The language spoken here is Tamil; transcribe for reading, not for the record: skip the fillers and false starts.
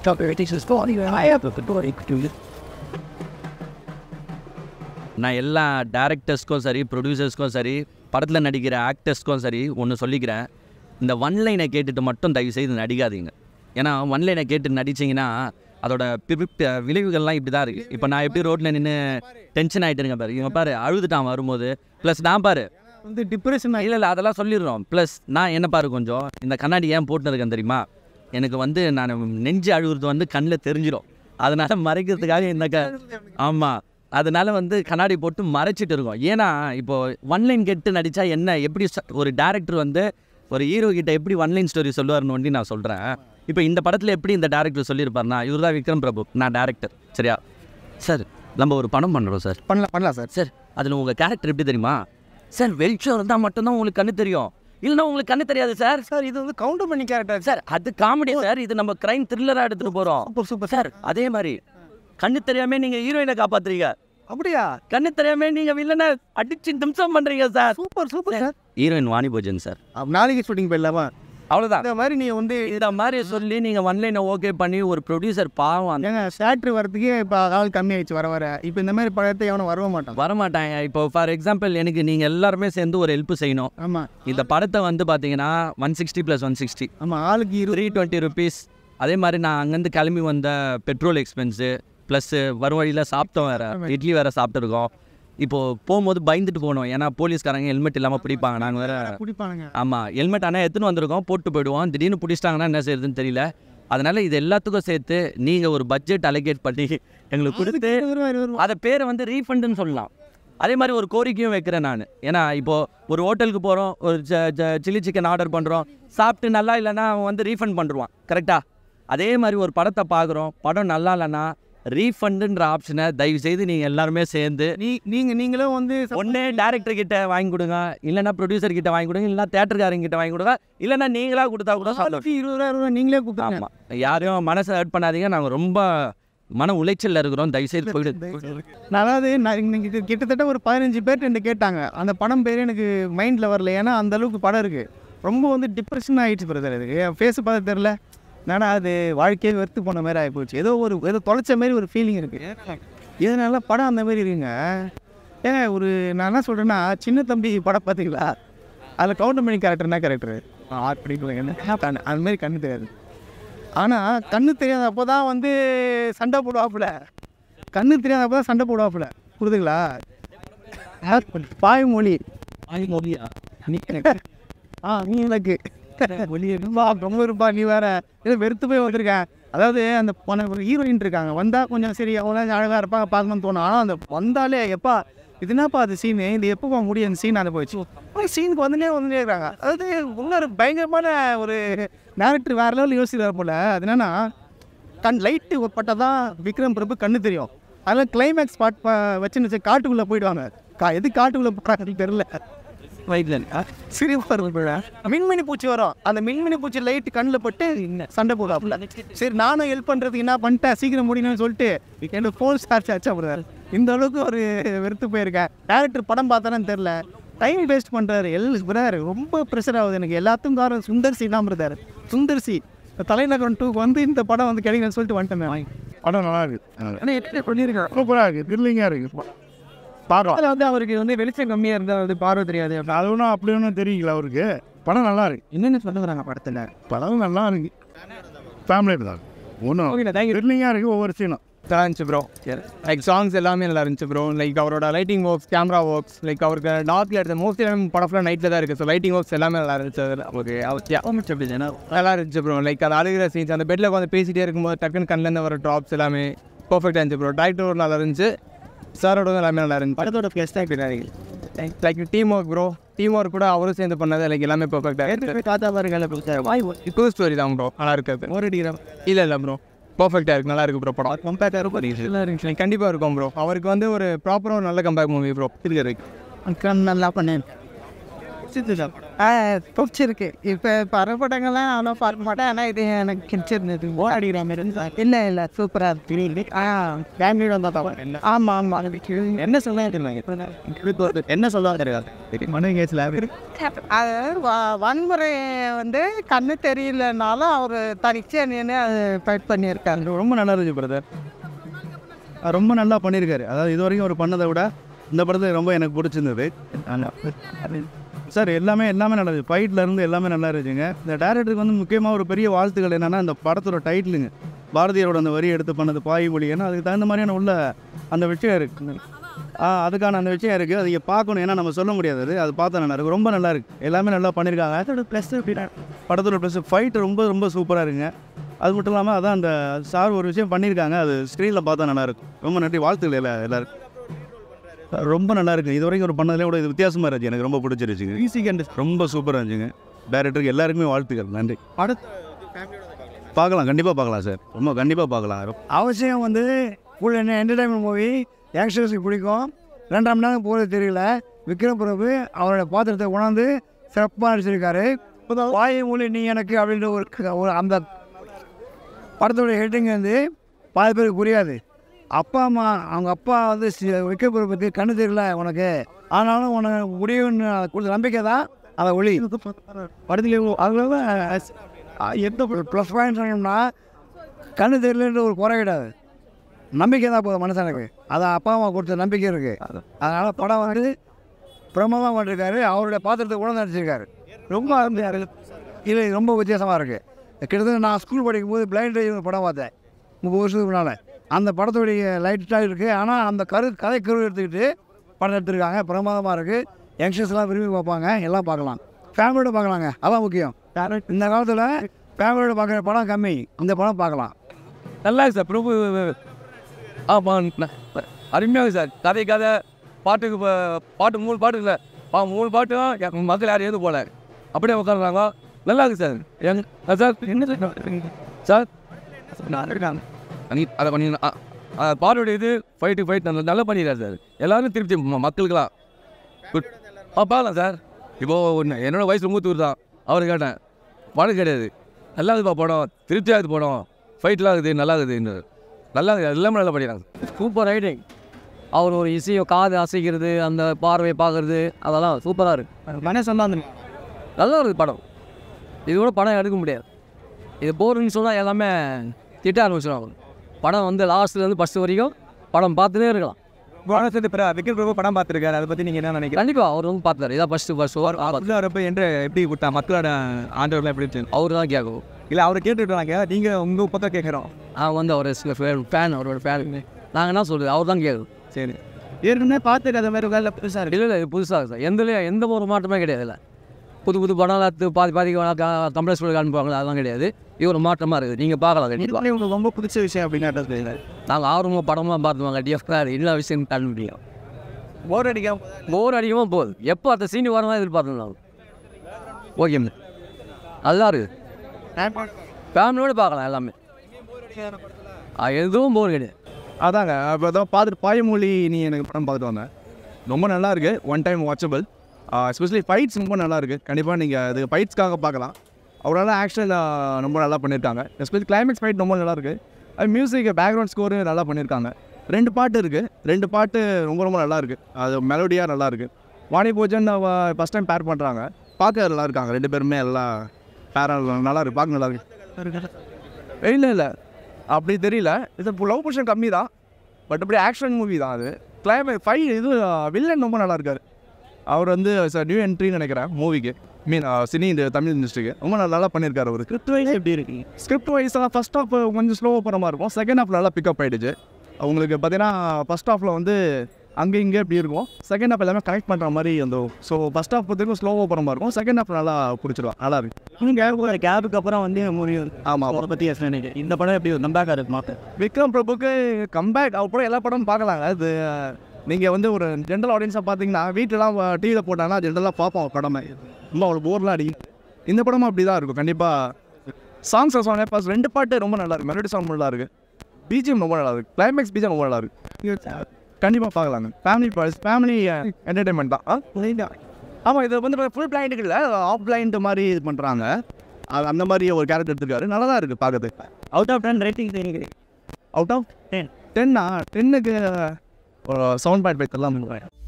நான் எல்லா டேரக்டர்ஸ்க்கும் சரி, ப்ரொடியூசர்ஸ்க்கும் சரி, படத்தில் நடிக்கிற ஆக்டர்ஸ்க்கும் சரி ஒன்று சொல்லிக்கிறேன். இந்த ஒன்லைனை கேட்டுட்டு மட்டும் தயவுசெய்து நடிக்காதீங்க. ஏன்னா ஒன்லைனை கேட்டு நடிச்சிங்கன்னா அதோட விளைவுகள்லாம் இப்படி தான் இருக்குது. இப்போ நான் எப்படி ரோட்டில் நின்று டென்ஷன் ஆகிட்டுருங்க பாரு, இவன் பாரு அழுதுட்டான் வரும்போது, ப்ளஸ் நான் பாரு வந்து டிப்ரெஷன். இல்லை அதெல்லாம் சொல்லிடுறோம். ப்ளஸ் நான் என்ன பாரு கொஞ்சம் இந்த கண்ணாடி ஏன் போட்டுன்னு இருக்கேன் தெரியுமா, எனக்கு வந்து நான் நெஞ்சு அழுகுறது வந்து கண்ணில் தெரிஞ்சிடும், அதனால் மறைக்கிறதுக்காக இந்த ஆமாம், அதனால் வந்து கண்ணாடி போட்டு மறைச்சிட்டு இருக்கோம். ஏன்னா இப்போது ஒன்லைன் கேட்டு நடித்தா என்ன, எப்படி ஒரு டேரக்டர் வந்து ஒரு ஹீரோ கிட்ட எப்படி ஒன்லைன் ஸ்டோரி சொல்லுவார்னு ஒண்டி நான் சொல்கிறேன். இப்போ இந்த படத்தில் எப்படி இந்த டேரக்டர் சொல்லியிருப்பார்னா, இவர் தான் விக்ரம் பிரபு, நான் டேரக்டர், சரியா சார், நம்ம ஒரு படம் பண்ணுறோம் சார், பண்ணலாம் சார். சார் அதில் உங்கள் கேரக்டர் எப்படி தெரியுமா சார், வெளிச்சம் இருந்தால் மட்டும்தான் உங்களுக்கு கண்ணு தெரியும், இல்லைன்னா உங்களுக்கு கண்ணு தெரியாது சார். சார் இது வந்து கவுண்டர் பண்ணி கேரக்டர் சார், அது காமெடி சார், இது நம்ம கிரைம் த்ரில்லராக எடுத்துகிட்டு போகிறோம். Super sir. அதே மாதிரி கண்ணு தெரியாம நீங்கள் ஹீரோயினை காப்பாற்றுறீங்க, அப்படியா? கண்ணு தெரியாம நீங்கள் வில்லனை அடிச்சு நிமிஷம் பண்ணுறீங்க சார். Super sir. Heroine Vani Bhojan sir, நாளைக்கு ஷூட்டிங் போயிடலாமா? அவ்வளோதான். இந்த மாதிரி நீங்கள் வந்து இந்த மாதிரி சொல்லி நீங்கள் ஒன்லைனை ஓகே பண்ணி ஒரு ப்ரொடியூசர் பாவம் ஏங்க தேட்டர் வரதுக்கே இப்போ ஆள் கம்மி ஆயிடுச்சு வர. இப்போ இந்த மாதிரி படத்தை எவனும் வரமாட்டாங்க. இப்போ ஃபார் எக்ஸாம்பிள் எனக்கு நீங்கள் எல்லாருமே சேர்ந்து ஒரு ஹெல்ப் செய்யணும். ஆமாம், இந்த படத்தை வந்து பார்த்தீங்கன்னா 160 + 160, ஆமாம், ஆளுக்கு 320 rupees. அதே மாதிரி நான் அங்கேருந்து கிளம்பி வந்த பெட்ரோல் எக்ஸ்பென்ஸு ப்ளஸ் வரும் வழியில் சாப்பிட்டோம், வேறு இட்லி வேறு சாப்பிட்டுருக்கோம். இப்போது போகும்போது பயந்துட்டு போகணும், ஏன்னா போலீஸ்காரங்க ஹெல்மெட் இல்லாமல் பிடிப்பாங்க, நாங்கள் வேறு பிடிப்பானுங்க. ஆமாம், ஹெல்மெட் ஆனால் எடுத்துன்னு வந்திருக்கோம், போட்டு போயிடுவோம், திடீர்னு பிடிச்சிட்டாங்கன்னா என்ன செய்யுதுன்னு தெரியல. அதனால் இது எல்லாத்துக்கும் சேர்த்து நீங்கள் ஒரு பட்ஜெட் அலோகேட் பண்ணி எங்களுக்கு கொடுத்து அதை பேரை வந்து ரீஃபண்டுன்னு சொல்லலாம். அதே மாதிரி ஒரு கோரிக்கையும் வைக்கிறேன் நான். ஏன்னா இப்போது ஒரு ஹோட்டலுக்கு போகிறோம், ஒரு சில்லி சிக்கன் ஆர்டர் பண்ணுறோம், சாப்பிட்டு நல்லா இல்லைன்னா அவன் வந்து ரீஃபண்ட் பண்ணுறான், கரெக்டாக? அதே மாதிரி ஒரு படத்தை பார்க்குறோம், படம் நல்லா இல்லைன்னா ரீஃபண்டுன்ற ஆப்ஷனை தயவுசெய்து நீங்கள் எல்லாருமே சேர்ந்து நீங்களும் வந்து ஒன்றே டேரக்டர் கிட்ட வாங்கி கொடுங்க, இல்லைன்னா ப்ரொடியூசர் கிட்ட வாங்கி கொடுங்க, இல்லைனா தேட்டருக்காரங்க கிட்ட வாங்கி கொடுங்க, இல்லைன்னா நீங்களாக கொடுத்தா கூட 20,000 நீங்களே கொடுத்தாங்க. ஆமாம், யாரையும் மனசை ஹர்ட் பண்ணாதீங்க, நாங்கள் ரொம்ப மன உளைச்சலில் இருக்கிறோம், தயவுசெய்து போயிடுது. அதாவது நீங்கள் கிட்டத்தட்ட ஒரு 15 பேர் கேட்டாங்க, அந்த படம் பேர் எனக்கு மைண்டில் வரல, ஏன்னா அந்த அளவுக்கு படம் இருக்குது. ரொம்ப வந்து டிப்ரெஷன் ஆகிடுச்சு பிரதர். இதுக்கு என் ஃபேஸை பார்த்து தெரில, ஏன்னா அது வாழ்க்கையே வெறுத்து போன மாதிரி ஆகி போச்சு. ஏதோ தொலைச்ச மாதிரி ஒரு ஃபீலிங் இருக்குது. இதனால படம் அந்த மாதிரி இருக்குங்க. ஏங்க நான் என்ன சொல்கிறேன்னா, சின்ன தம்பி படம் பார்த்தீங்களா, அதில் கவுண்டர் மணி கேரக்டர் என்ன கேரக்டரு படிக்கல, அது மாதிரி கண்ணு தெரியாது. ஆனால் கண்ணு தெரியாதப்போ தான் வந்து சண்டை போடுவாப்புல, கண்ணு தெரியாதப்போ தான் சண்டை போடுவாப்புல, புரியுதுங்களா? பாயும் மொழி மொழியா நீ எனக்கு ரொம்ப இருப்பா, நீ வேற ஏதோ வெறுத்து போய் வந்திருக்கேன். அதாவது அந்த ஒரு ஹீரோயின் இருக்காங்க, வந்தால் கொஞ்சம் சரி அவ்வளோ அழகாக இருப்பாங்க பார்க்கணும்னு தோணும். ஆனால் அந்த வந்தாலே எப்பா இது என்னப்பா அது சீனு, இது எப்போ முடியும் அந்த சீன் அதை போயிடுச்சு, சீனுக்கு வந்துட்டே இருக்கிறாங்க. அதாவது இன்னொரு பயங்கரமான ஒரு டேரக்டர் வேறு லெவலில் யோசிக்கிறார் போல். அது என்னன்னா, லைட்டு பட்டால் தான் விக்ரம் பிரபு கண்ணு தெரியும். அதனால் கிளைமேக்ஸ் ஸ்பாட் வச்சுன்னு வச்சு காட்டுக்குள்ளே போயிடுவாங்க. எது காட்டுக்குள்ளே போகிறாங்கன்னு தெரில. மின்மினி பூச்சி வரும், அந்த மின்மினி பூச்சி லைட் கண்ணில் பட்டு சண்டை போடுவாப்புல. சரி நானும் ஹெல்ப் பண்ணுறதுக்கு என்ன பண்ணிட்டேன், சீக்கிரம் முடியணும்னு சொல்லிட்டு என்னோட ஃபோன் சார்ஜ் ஆச்சா போடுறாரு. இந்த அளவுக்கு ஒரு வெறுத்து போயிருக்கேன். டேரக்டர் படம் பார்த்தானு தெரில, டைம் வேஸ்ட் பண்ணுறாரு. பிரதர் ரொம்ப ப்ரெஷர் ஆகுது எனக்கு. எல்லாத்துக்கும் காரணம் சுந்தர்சி தான் பிரதர். சுந்தர்சி தலைநகரம் 2க்கு வந்து இந்த படம் வந்து கிடைக்குன்னு சொல்லிட்டு வந்துட்டேன். படம் நல்லா இருக்குது, ஆனால் எப்படி பண்ணியிருக்கேன், சூப்பராக இருக்குது, த்ரில்லிங்காக இருக்குது. பார்க்கலாம். அதில் வந்து அவருக்கு வந்து வெளிச்சம் கம்மியாக இருந்தால் வந்து பார்வை தெரியாது, அது ஒன்றும் அப்படி ஒன்றும் தெரியல அவருக்கு. படம் நல்லா இருக்கு. என்னென்ன சொல்லுறாங்க படத்தில்? படம் நல்லா இருக்கு, ஃபேமிலி தான் ஒன்றும் த்ரில்லிங்காக இருக்குது. ஒவ்வொரு சீனும் நல்லா இருந்துச்சு ப்ரோ. லைக் சாங்ஸ் எல்லாமே நல்லா இருந்துச்சு ப்ரோ. லைக் அவரோட lighting works, camera works, like அவருக்கு நார்த்தில் எடுத்த மோஸ்ட்லி படம் ஃபுல்லாக நைட்டில் தான் இருக்குது. ஸோ லைட்டிங் ஒர்க்ஸ் எல்லாமே நல்லா இருந்துச்சு. அதில் ஓகே நல்லா இருந்துச்சு ப்ரோ. லைக் அது அழுகிற சீன்ஸ், அந்த பெட்டில் உட்காந்து பேசிகிட்டே இருக்கும்போது டக்குன்னு கண்ணிலேருந்து வர ட்ராப்ஸ் எல்லாமே பர்ஃபெக்டாக இருந்துச்சு ப்ரோ. டைரக்டர் நல்லா இருந்துச்சு, சாரோட எல்லாமே நல்லா இருந்துச்சு. படத்தோட ப்ளஸ் தான் இப்படி like team work bro. Team work கூட அவரும் சேர்ந்து பண்ணது லைக் எல்லாமே பர்ஃபெக்டாக. காத்தா பாருங்க இப்போ ஸ்டோரி தான் ப்ரோ, நல்லா இருக்காது. ஒரு அடிக்கிறோம் இல்லை ப்ரோ, பர்ஃபெக்டாக இருக்குது, நல்லா இருக்குது ப்ரோ. படம் கம்பேர் நல்லா இருந்துச்சு, கண்டிப்பாக இருக்கும் ப்ரோ. அவருக்கு வந்து ஒரு ப்ராப்பராக ஒரு நல்ல கம்பேக் மூவி ப்ரோ. இருக்கிற நல்லா பண்ணேன். பிடிச்சிருக்கு. இப்போ பற படங்கள்லாம் அவ்வளோ பார்க்க மாட்டேன். ஆனால் இது எனக்கு பிடிச்சிருந்தது. அடிக்கிற மாதிரி இல்லை சூப்பராக இருக்கு. ஃபேமிலியோட வந்தால் தான். ஆமாம். என்ன சொல்ல என்ன சொல்ல தெரியாது மனு கேஸில் அது வன்முறை வந்து கண்ணு தெரியலனாலும் அவர் தனிச்சு நின்று அது ஃபைட் பண்ணியிருக்காரு. ரொம்ப நல்லா இருந்துச்சு பிரதர். ரொம்ப நல்லா பண்ணியிருக்காரு. அதாவது இது வரைக்கும் அவர் பண்ணதை விட இந்த படத்தில் ரொம்ப எனக்கு பிடிச்சிருந்தது சார். எல்லாமே நல்லா இருந்துச்சு. ஃபைட்லேருந்து எல்லாமே நல்லா இருந்துச்சுங்க. இந்த டேரக்டருக்கு வந்து முக்கியமாக ஒரு பெரிய வாழ்த்துக்கள் என்னென்னா, இந்த படத்தோட டைட்டிலுங்க பாரதியாரோட அந்த வரி எடுத்து பண்ணது பாயும் ஒலி. ஏன்னா அதுக்கு தகுந்த மாதிரியான உள்ள அந்த விஷயம் இருக்குது. அதுக்கான அந்த விஷயம் இருக்குது. அதை பார்க்கணும். ஏன்னா நம்ம சொல்ல முடியாது. அது பார்த்தா நல்லா இருக்கும். ரொம்ப நல்லா இருக்குது. எல்லாமே நல்லா பண்ணியிருக்காங்க. அதோட ப்ளஸ் அப்படின்னா படத்தோட ப்ளஸ் ஃபைட் ரொம்ப சூப்பராக இருக்குங்க. அது மட்டும் இல்லாமல் அதான் அந்த சார் ஒரு விஷயம் பண்ணியிருக்காங்க. அது ஸ்க்ரீனில் பார்த்தா நல்லாயிருக்கும். ரொம்ப நன்றி. வாழ்த்துக்கள் எல்லாருக்கும். ரொம்ப நல்லா இருக்குது. இது வரைக்கும் ஒரு பண்ணதுலேயே கூட இது வித்தியாசமாக இருந்துச்சு. எனக்கு ரொம்ப பிடிச்சிருச்சுங்க. ஈஸி அண்ட் ரொம்ப சூப்பராக இருந்துச்சுங்க. டேரக்டருக்கு எல்லாருக்குமே வாழ்த்துக்கள். நன்றி. பார்க்கலாம், கண்டிப்பாக பார்க்கலாம் சார். ரொம்ப கண்டிப்பாக பார்க்கலாம். அவசியம் வந்து ஃபுல் என்டர்டைன்மெண்ட் மூவி. யங்ஸ்டர்ஸுக்கு பிடிக்கும். 2 மணி நேரம் போகிறது தெரியல. விக்ரம் பிரபு அவரோட பாத்திரத்தை உணர்ந்து சிறப்பாக நடிச்சிருக்காரு. பாயும் ஒலி நீ எனக்கு அப்படின்ற ஒரு அந்த படத்தோடைய ஹெட்டிங் வந்து பாதி பேருக்கு புரியாது. அப்பா அம்மா அவங்க அப்பா வந்து விக்ரம் பிரபு பற்றி கண்ணு தெரியல உனக்கு, ஆனாலும் உனக்கு முடியும்னு கொடுத்த நம்பிக்கை தான் அதை ஒளி படத்துல. அதனால எந்த ப்ளஸ் பாயிண்ட் சொன்னோம்னா கண்ணு தெரியலன்ற ஒரு குறை கிடையாது. நம்பிக்கை தான் போதும் மனுஷனுக்கு. அதை அப்பா அம்மா கொடுத்த நம்பிக்கை இருக்குது. அதனால் படம் வந்து பிரமாதமாக பண்ணிருக்காரு. அவருடைய பாத்திரத்தை உணர்ந்து நடிச்சிருக்காரு. ரொம்ப இது ரொம்ப வித்தியாசமாக இருக்குது. கிட்டத்தட்ட நான் ஸ்கூல் படிக்கும்போது பிளைண்ட் ட்ரைவர் படம் பார்த்தேன் 30 வருஷத்துக்கு முன்னால். அந்த படத்துடைய லைட்டாக இருக்குது. ஆனால் அந்த கதை கரு எடுத்துக்கிட்டு படம் எடுத்துருக்காங்க. பிரமாதமாக இருக்குது. யங்ஸ்டர்ஸ்லாம் விரும்பி பார்ப்பாங்க. எல்லாம் பார்க்கலாம். ஃபேமிலியோட பார்க்கலாங்க. அதான் முக்கியம். இந்த காலத்தில் ஃபேமிலியோட பார்க்குற படம் கம்மி. இந்த படம் பார்க்கலாம். நல்லா இருக்கு சார். பிரபு அருமையாக சார். கதை பாட்டுக்கு பாட்டு 3 பாட்டு இல்லை 3 பாட்டும் மக்கள் யாரும் எது போல அப்படியே உட்காந்துறாங்க. நல்லா இருக்கு சார். சார் என்ன சார் அதை பண்ணிங்கன்னா பாட்டோட இது ஃபைட் நல்லா பண்ணிடுறாரு சார். எல்லோரும் திருப்தி மக்களுக்கெல்லாம் குட். பார்க்கலாம் சார். இப்போது என்னோடய வயசு மூத்தூர் தான். அவர் கேட்டேன் படம் கிடையாது. நல்லா இருக்குப்பா படம். திருப்தியாக இருக்குது படம். ஃபைட்லாம் இருக்குது. நல்லா இருக்குது. நல்லா இருக்குது. எல்லாமே நல்லா பண்ணிடுறாங்க. Super writing. அவர் ஒரு இசையை காது அசைக்கிறது, அந்த பார்வை பார்க்குறது, அதெல்லாம் சூப்பராக இருக்குது. மனே சொன்னால் நல்லா இருக்குது படம். இது கூட படம் எடுக்க முடியாது. இது போர்னு சொன்னால் எல்லாமே திட்ட ஆரம்பிச்சிடும். படம் வந்து லாஸ்ட்லேருந்து ஃபஸ்ட்டு வரைக்கும் படம் பார்த்துட்டே இருக்கலாம். விக்ரம் பிரபு படம் பார்த்துருக்காரு. அதை பற்றி நீங்கள் என்ன நினைக்கிறீங்க? கண்டிப்பாக அவர் வந்து பார்த்தாரு. இதான் ஃபஸ்ட்டு வரப்போ என்று எப்படி கொடுத்தா மக்களோட ஆண்டவர்லாம் எப்படி இருந்துச்சு? அவர் தான் கேட்கும். இல்லை அவரை கேட்டுவிட்டாங்க. நீங்கள் உங்கள் பற்றி கேட்குறோம். வந்து அவர் ஃபேன், அவரோட ஃபேன். நாங்கள் என்ன சொல்கிறது, அவர் தான் கேட்கும். சரி. ஏற்கனவே பார்த்துட்டு அதை மாதிரி வேலை புதுசாக இருக்குது. இல்லை புதுசாக சார். எந்த ஒரு மாற்றமே கிடையாது. இல்லை புது படம் பாதி தமிழ் ஸ்கூலுக்கு அனுப்புவாங்களா, அதெல்லாம் கிடையாது. இது ஒரு மாற்றமாக இருக்குது. நீங்கள் பார்க்கலாம். உங்களுக்கு ரொம்ப பிடிச்ச விஷயம் அப்படின்னா நாங்கள் ஆர்வமாக படமாக பார்த்துவாங்க. டிஎஃப்ஆர் எல்லா விஷயம் கண்டு முடியும். போர் அடிக்காமல் போகுது. எப்போ அந்த சீனி வரமாக எதிர்பார்த்தோம் நாங்கள். ஓகே நல்லா இருக்குது. ஃபேமிலியோடு பார்க்கலாம் எல்லாமே. எதுவும் போர் கிடையாது. அதாங்க இப்போ தான் பார்த்துட்டு பாயும் ஒலி நீ எனக்கு படம் பார்த்துட்டு வந்தேன். ரொம்ப நல்லா இருக்குது. One time watchable. Especially fights ரொம்ப நல்லா இருக்குது. கண்டிப்பாக நீங்கள் அது ஃபைட்ஸ்க்காக பார்க்கலாம். அவரால் ஆக்ஷன் ரொம்ப நல்லா பண்ணியிருக்காங்க. எஸ்பெஷலி கிளைமேக்ஸ் ஃபைட் ரொம்ப நல்லா இருக்குது. அது மியூசிக் பேக்ரவுண்ட் ஸ்கோரு நல்லா பண்ணியிருக்காங்க. 2 பாட்டு இருக்குது. 2 பாட்டு ரொம்ப நல்லா இருக்குது. அது மெலோடியாக நல்லா இருக்குது. வாணி போஜன் ஃபஸ்ட் டைம் பேர் பண்ணுறாங்க. பார்க்க நல்லா இருக்காங்க 2 பேருமே. எல்லாம் பேராக நல்லா இருக்குது. பார்க்க நல்லா இருக்குது. இல்லை அப்படி தெரியல. இது லவ் போர்ஷன் கம்மி தான். பட் அப்படி ஆக்ஷன் மூவி தான் அது. கிளைமேக்ஸ் ஃபைட் இது வில்லன் ரொம்ப நல்லா இருக்கார். அவர் வந்து நியூ என்ட்ரின்னு நினைக்கிறேன் மூவிக்கு. சினி இந்த தமிழ் இண்டஸ்ட்ரிக்கு ரொம்ப நல்லா பண்ணியிருக்காரு. அவர் ஸ்கிரிப்ட் வைஸ் எப்படி இருக்கு? ஸ்கிரிப்ட் வைஸாக ஃபஸ்ட் ஹாஃப் கொஞ்சம் ஸ்லோவாக போகிற மாதிரி இருக்கும். செகண்ட் ஹாஃப் நல்லா பிக்கப் ஆகிடுச்சு. அவங்களுக்கு பார்த்தீங்கன்னா ஃபஸ்ட் ஹாஃபில் வந்து அங்கே இங்கே எப்படி இருக்கும். செகண்ட் ஹாஃப் எல்லாமே கனெக்ட் பண்ணுற மாதிரி அந்த ஸோ ஃபஸ்ட் ஹாஃப் பார்த்திங்கன்னா ஸ்லோவாக போகிற மாதிரி இருக்கும். செகண்ட் ஹாஃப் நல்லா பிடிச்சிருவான். நல்லா இருக்கு. கேபுக்கு அப்புறம் வந்து முடியும். ஆமாம் அதை பற்றி நினைக்கிறேன். இந்த படம் எப்படி கம்பேக்காக இருக்கு மாற்ற விக்ரம் பிரபுக்கு கம்பேக். அவர் கூட எல்லா படமும் பார்க்கலாங்க. அது நீங்கள் வந்து ஒரு ஜென்ரல் ஆடியன்ஸாக பார்த்தீங்கன்னா வீட்டிலலாம் டிவியில் போட்டாங்கன்னா ஜென்ரலாக பார்ப்போம் படமே. ரொம்ப அவ்வளோ போர்லாம் அடிக்கும். இந்த படமும் அப்படி தான் இருக்கும். கண்டிப்பாக சாங்ஸ் சாங் ஃபர்ஸ்ட் 2 பாட்டு ரொம்ப நல்லா இருக்குது. மெலோடி சாங் நல்லா இருக்குது. பிஜிஎம் ரொம்ப நல்லா இருக்குது. கிளைமேக்ஸ் பிஜிஎம் ரொம்ப நல்லா இருக்குது. கண்டிப்பாக பார்க்கலாங்க. ஃபேமிலி என்டர்டைன்மெண்ட் தான். ஆமாம் இது வந்து ஃபுல் பிளைண்டுக்கு இல்லை ஆஃப் பிளைண்ட் மாதிரி இது பண்ணுறாங்க. அது அந்த மாதிரி ஒரு கேரக்டர் எடுத்துருக்காரு. நல்லா தான் இருக்குது பார்க்கறதுக்கு. அவுட் ஆஃப் 10 ரேட்டிங் தெரியுங்க. அவுட் ஆஃப் 10 10க்கு 7.5 தரலாம்.